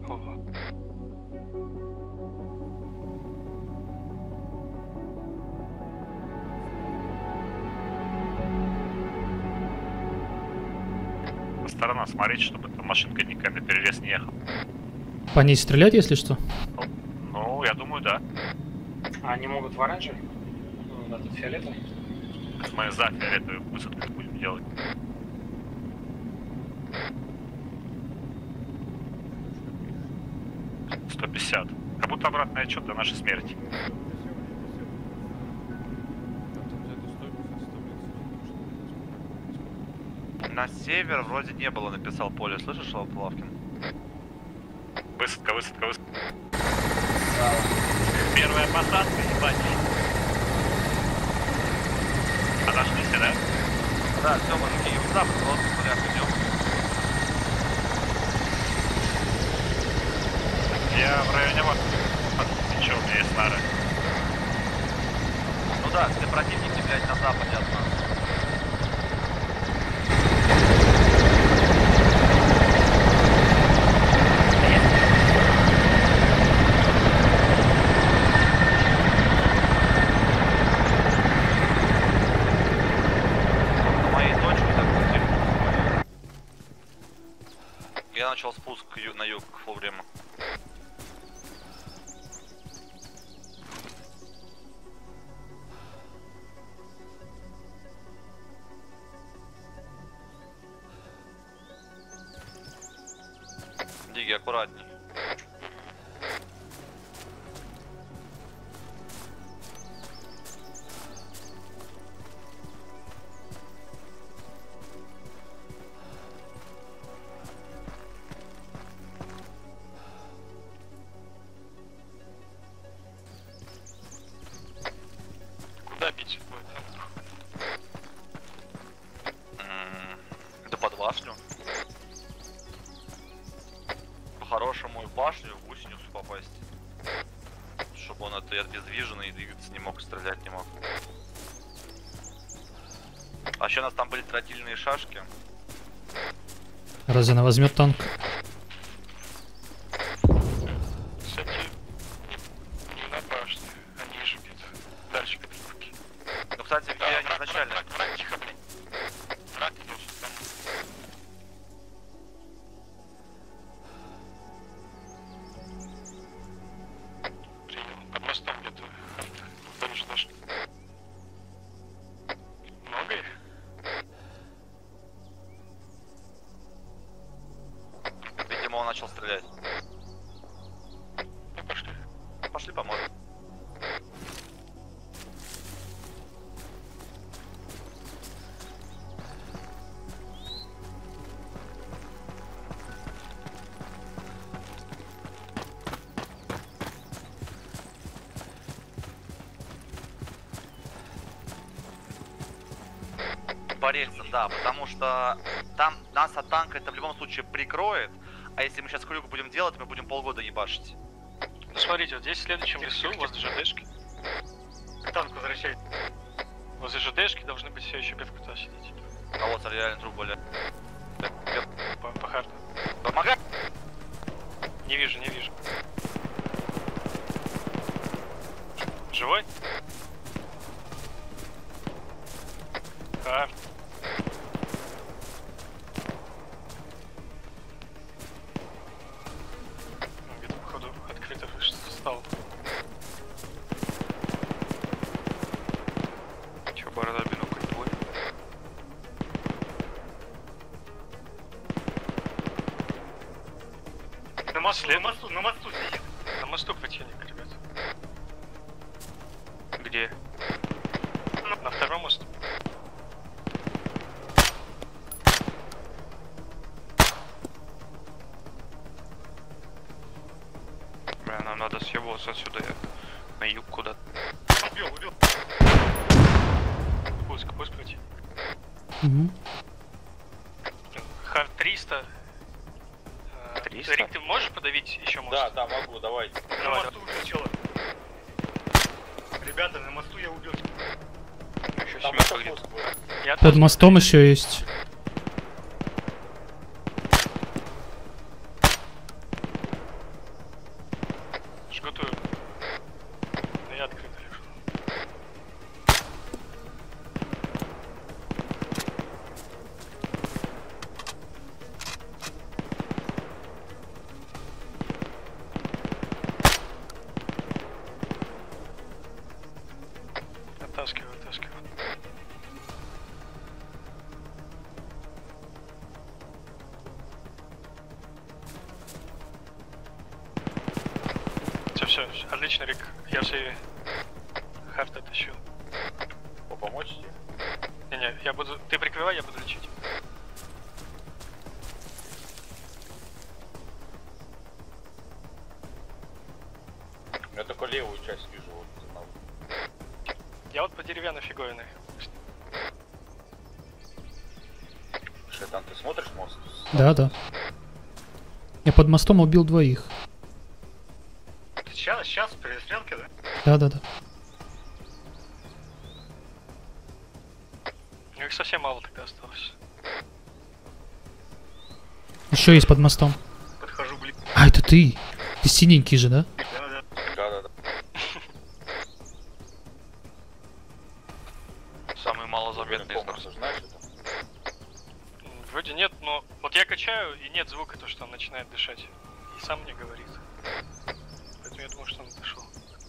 Ого. Сторона смотреть, чтобы там машинка никогда на перерез не ехала. По ней стрелять, если что? Ну, я думаю, да. А они могут в оранжевый? Ну, этот фиолетовый? Мы за фиолетовую высадку будем делать. $150. Как будто обратный отчет до нашей смерти. На север вроде не было, написал Поле. Слышишь, Лавкин? Высадка, высадка, высадка. Первая посадка, ебать. Отошлись, да? Да, все, мужики, юг-запад, вот в полях идем. Я в районе вас. Ничего, у меня есть нары. Ну да, все противники, блядь, на западе от нас. Я начал спуск на юг вовремя. Диги, аккуратней. Куда бить будет? Да под башню. По-хорошему и в башню, в гусеницу попасть. Чтобы он это обездвиженный и двигаться не мог, стрелять не мог. А еще у нас там были тротильные шашки. Разве она возьмет танк? Кстати, не на башне, они же где-то дальше Петербурге. Ну, кстати, где они изначально... Враг, тихо, блин. Враг идет там. Принял. Под мостом где-то. Кто не ждешь? Много их? Видимо, он начал стрелять. Ну, пошли. Пошли поможем. По рельсам, да, потому что там нас от танка это в любом случае прикроет, а если мы сейчас крюк будем делать, мы будем полгода ебашить. Ну, смотрите, вот здесь в следующем лесу, возле ЖДшки. Танк возвращает. Возле ЖДшки должны быть все еще бевкута сидеть. А вот реально труп более. По харту. Помогай! Не вижу, не вижу. Живой? Харт. Где-то походу открыто что-то стало. Че, борода бинокль твой? На мосту сидит. На мосту противник, ребят. Где? На втором мосту. Бля, нам надо съебываться отсюда на юг куда-то. Убил. Пусть пройти. Угу. Хард 300. 300? Рик, ты можешь подавить еще мост? Да, могу, давай. На мосту убил чела. Ребята, на мосту я убил. Еще семерка где-то. Я Под тоже. мостом еще есть. готую. Но я открыто лежу. Оттаскиваю, оттаскиваю. Все, отлично, Рик. Я все хард оттащил. Помочь тебе? Не-не, я буду... Ты прикрывай, я буду лечить. Я только левую часть вижу. Вот, Я вот по деревянной фиговиной. там ты смотришь мост? Да, да. Я под мостом убил двоих. Сейчас, перестрелки, да? Да, да, да. Ну их совсем мало тогда осталось. Еще есть под мостом. Подхожу ближе. А, это ты. Ты синенький же, да? Да. Да. Самый малозаметный из нас. Комнату, знаешь это? Вроде нет, но вот я качаю, и нет звука, то, что он начинает дышать. И сам мне говорит. Поэтому я думаю, что он дышал.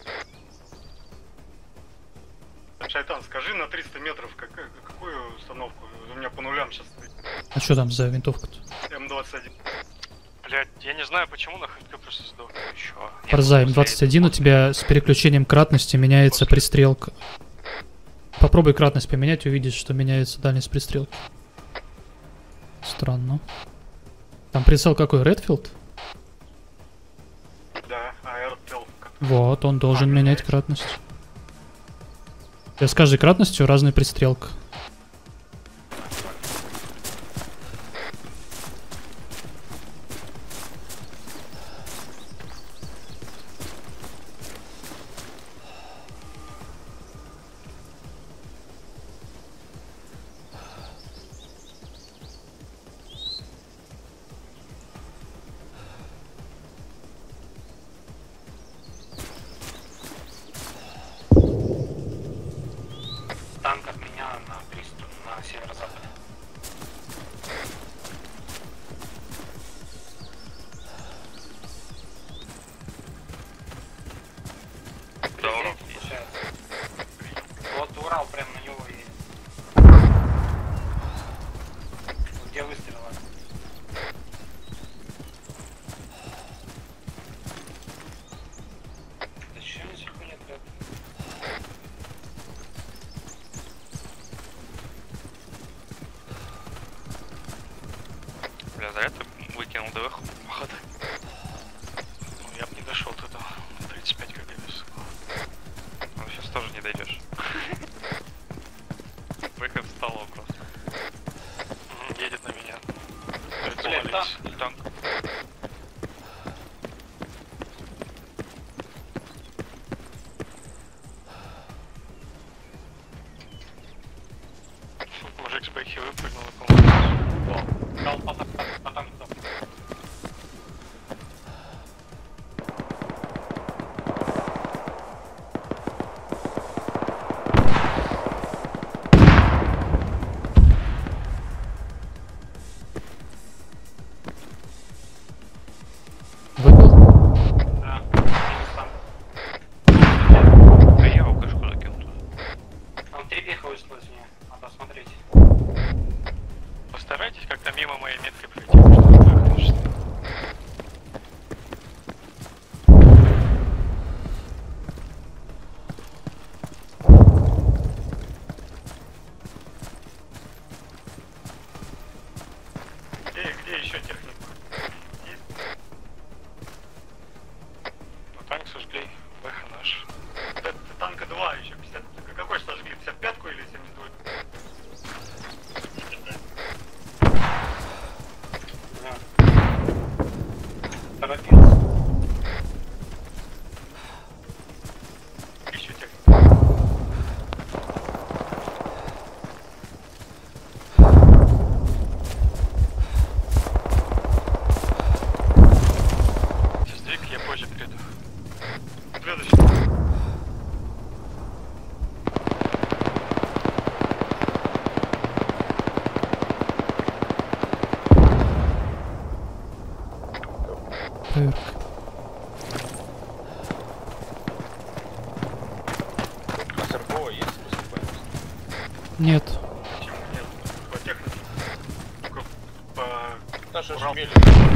Шайтан, скажи на 300 метров, какую установку? У меня по нулям сейчас стоит. А что там за винтовка-то? М21. Блять, я не знаю почему, на ХТК просто сдох. Чё? Форза М21 у тебя с переключением кратности меняется пристрелка. Попробуй кратность поменять, увидишь, что меняется дальность пристрелки. Странно. Там прицел какой? Редфилд? Да, аэротел. Вот, он должен менять кратность. С каждой кратностью разная пристрелка. Танк от меня на северо-западе. Здорово. Вот Урал прям на него и... Где выстрелила? Зачем ничего нет, ребят? Бля, за это выкинул ДВХ. Походу. Ну, я бы не дошел туда. 35 кг вес. Ну, сейчас тоже не дойдешь. Выход в столу просто. Едет на меня. Блядь, танк. Танк. Мужик с бэхи выпрыгнул и по-моему. Дал по танку. Выбил? Да, танк. Да я его кашку закинул туда. Там 3 пеха вышло из нее. Надо смотреть. Постарайтесь как-то мимо моей метки пройти, потому что это конечно. Где еще техника? Есть? Ну, танк сожгли, бэха наш. Это танка 2 еще, 50. Какой сожгли? 55-ку или 72? Торопился. Еще техника. Сейчас двиг, я позже приду. Нет. Нет, по технике. Только по... Наши Урал. шмели.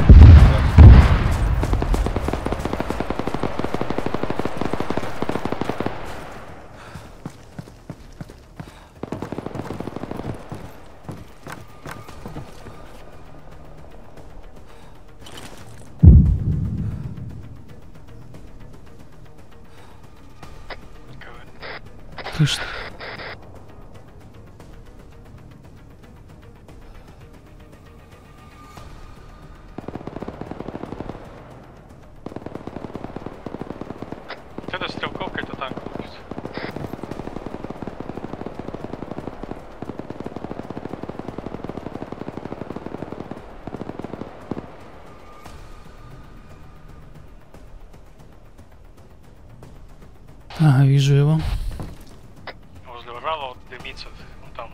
Ты что? Это стрелковка, это танк будет. Ага, вижу его. Возле Урала вот дымится, вон там.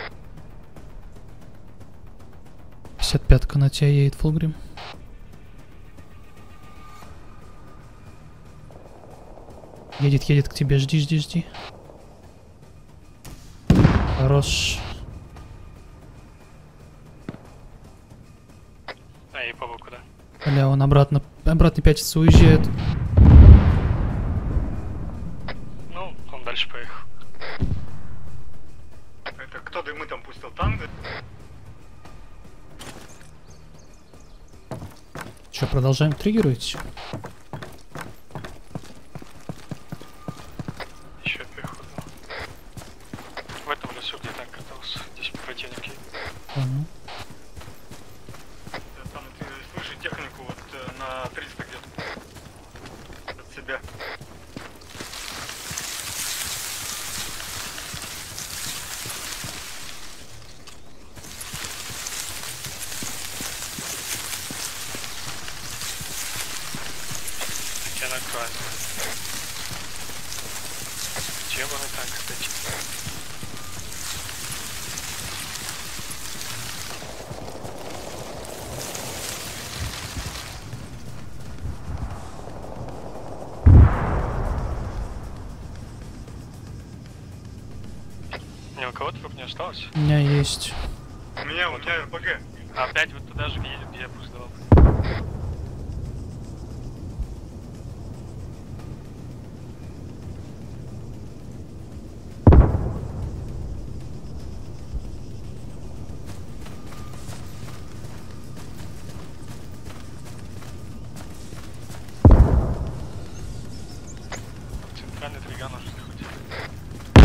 55-ка на тебя едет, Фулгрим. Едет к тебе, жди. Хорош. А, и по боку, да. Бля, он обратно пятится, уезжает. Ну, он дальше поехал. Это кто дымы там пустил? Танк? Че, продолжаем триггерить? Еще пехоту. В этом лесу, где танк катался. Здесь противники. Понял. Там ты слышишь технику вот на 300 где-то. От себя. Я накрою. Чем он танк, кстати? Ни у кого труб не осталось? У меня есть. У меня РПГ. Опять вот туда же едет, где я пуздал. Центральный триган уже заходит.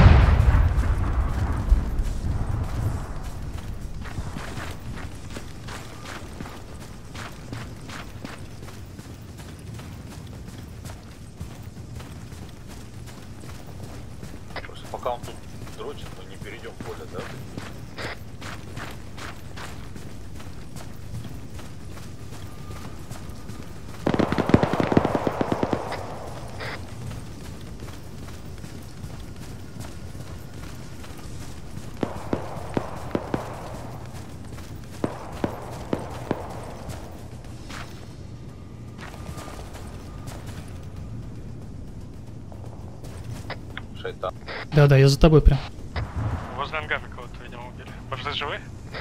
Просто пока он тут дрочит, мы не перейдем поле, да? Шайтан. Да, я за тобой прям. Возле ангара кого-то, видимо, убили. Может, ты живой?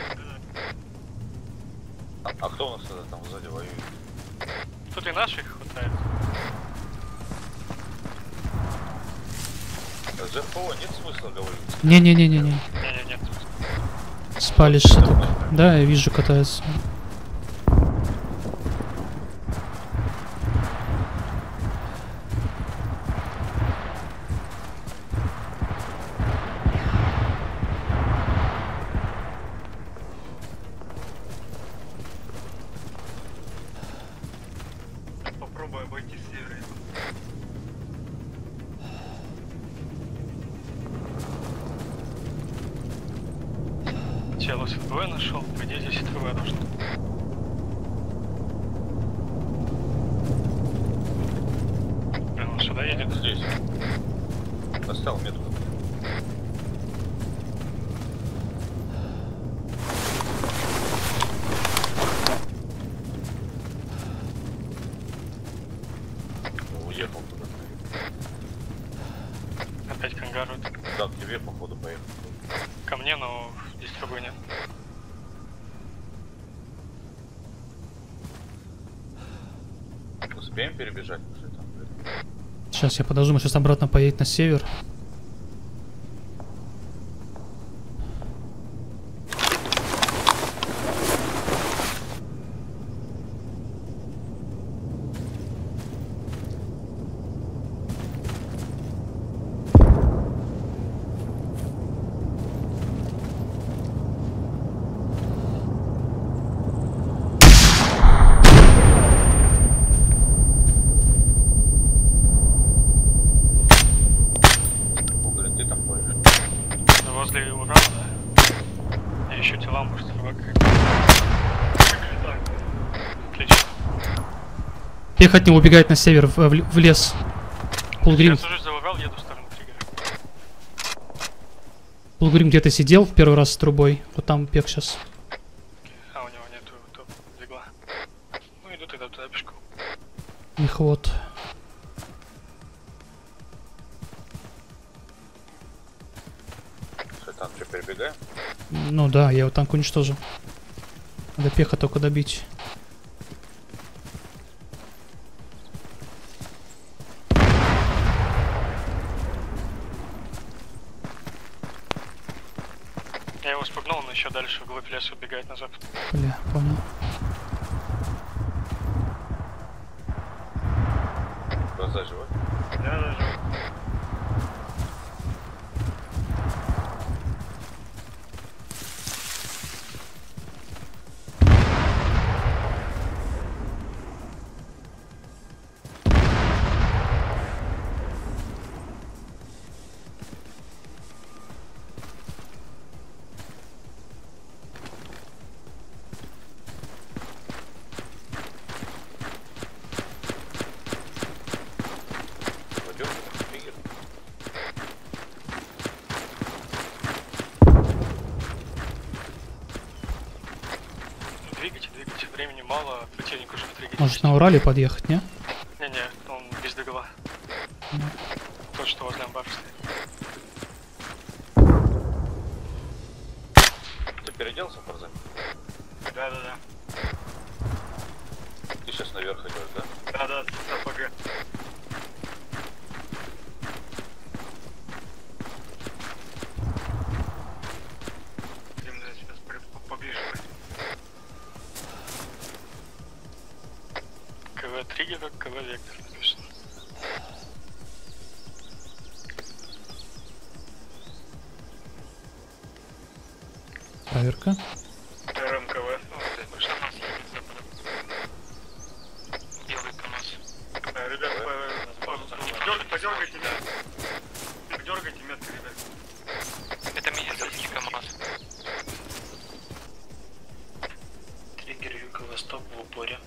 А кто у нас тогда там сзади воюет? Тут и наших хватает. За РПО нет смысла говорить. Не-не-не-не-не. Не, нет. Спалишься тут. Да, я вижу, катается. Попробуй обойти с севера. Тело СВ нашел, по идее здесь СВ должно. Блин, он сюда едет. Здесь. Поставил метку. Уехал туда. Опять к ангару. Да, к тебе походу поехал. Ко мне, но здесь другой нет. Успеем перебежать? Сейчас я подожду, мы сейчас обратно поедем на север. Возле Урала, да. И еще тела, может, собака. Отлично. Пех от него убегает на север, в лес. Пулгрим. Я сажусь за Урал, еду в сторону триггера. Пулгрим где-то сидел в первый раз с трубой. Вот там пех сейчас. А у него нету двигла. Ну иду тогда туда пешком. Их вот. Там что, перебегаем? Ну да, я его танк уничтожил. Надо пеха только добить. Я его спугнул, но еще дальше вглубь леса убегает на запад. Бля, понял. Глаза живой? Да, живой. Двигайте, времени мало, противник уже в триггере. Может на Урале подъехать, не? Не-не, он без дыгла. Тот, что возле амбара стоит. Ты переоделся, Фарзан? Да. Ты сейчас наверх идешь, да? Да, с РПГ. Сейчас поближе. КВ триггера, КВ вектор, написано. Проверка. РМКВ. Что у нас едет с запада? Белый КамАЗ. Ребят, подергайте метки. Дергайте метки, ребят. Это медицинский КамАЗ. Триггер юго-восток в упоре.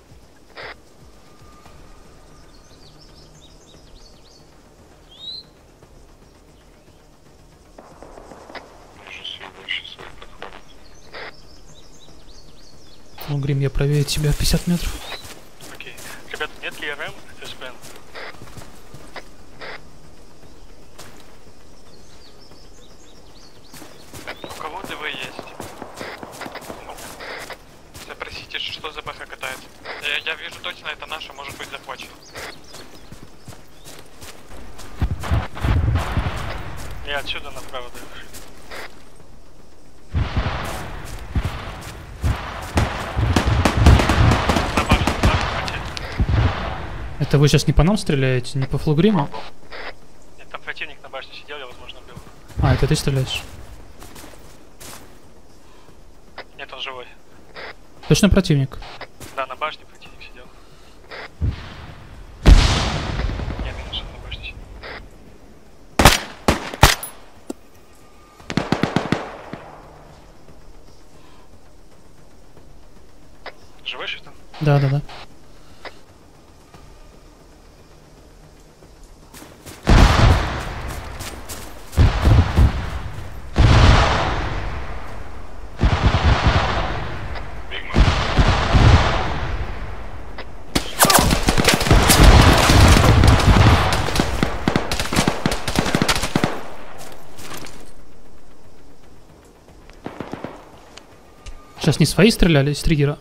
Ну, Грим, я правее тебя 50 метров. Окей. Ребята, метки РМ, СПН. У кого ДВ есть? Запросите, что за БХ катается. Я вижу точно, это наша, может быть захвачен. Я отсюда направо даю. Это вы сейчас не по нам стреляете, не по флугриму? Нет, там противник на башне сидел, я, возможно, убил. А, это ты стреляешь? Нет, он живой. Точно противник? Да, на башне противник сидел. Нет, минус, он на башне сидел. Живой что там? Да. Сейчас не свои стреляли из триггера?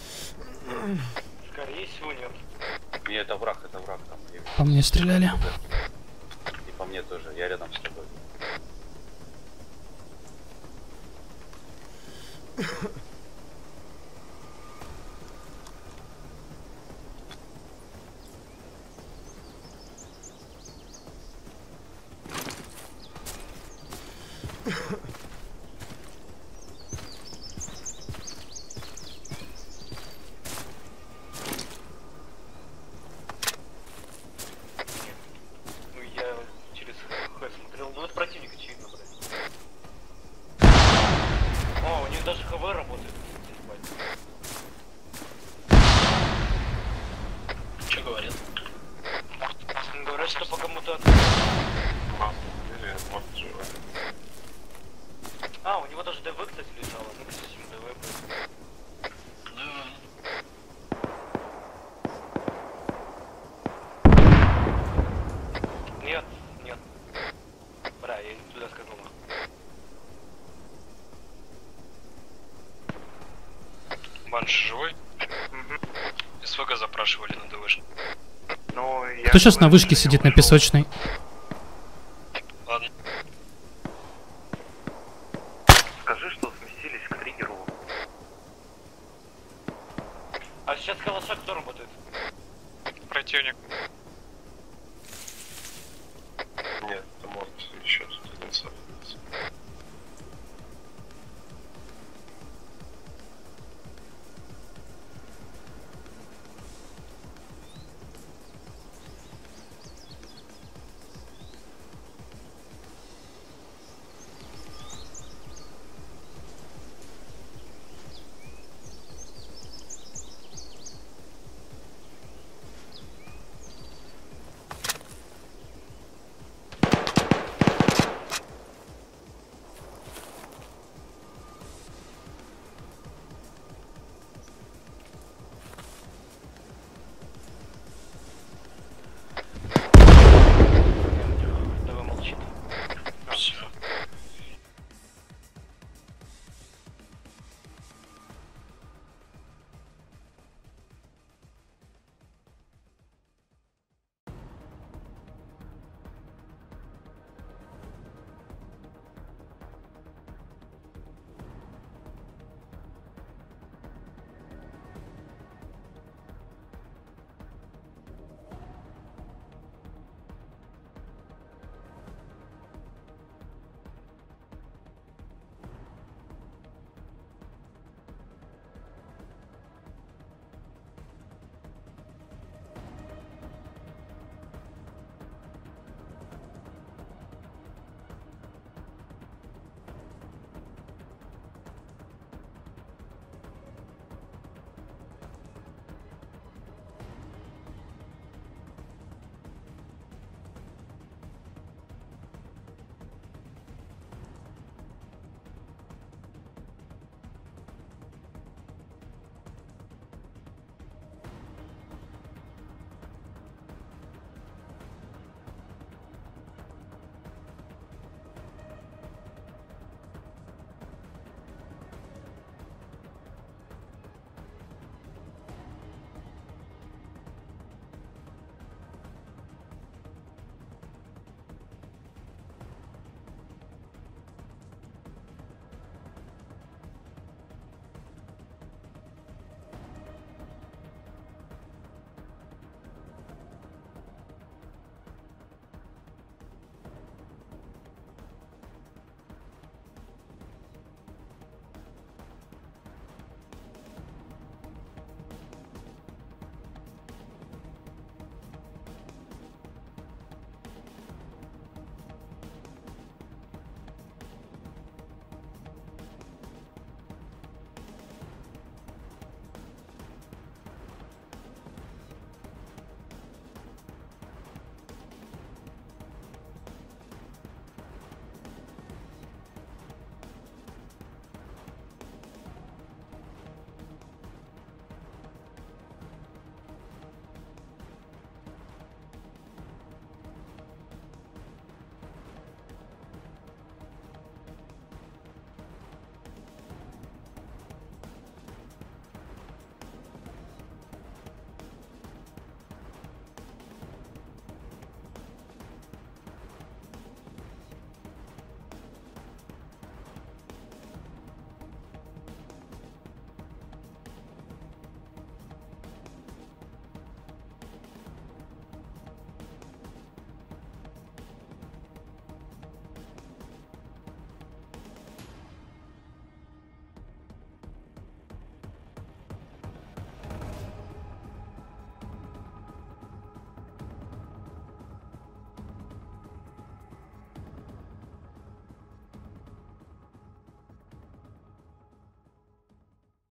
Скорее всего, нет. Не, это враг там. Я вижу. По мне стреляли. И по мне тоже, я рядом с тобой. Ну, я через Х смотрел. Ну, это противник, очевидно, блядь. О, у них даже ХВ работает. Что говорит? Говорят, что по кому-то... А, у него даже ДВ, кстати, лежало. Ну, кстати, ДВ был. Нет, нет. Бля, я не туда сказал. Банш живой? СВГ запрашивали на ДВшку. Ну, я... Кто сейчас на вышке сидит на песочной? Ладно. Скажи, что сместились к триггеру. А сейчас калаша кто работает? Противник. Нет, это может еще тут один находится.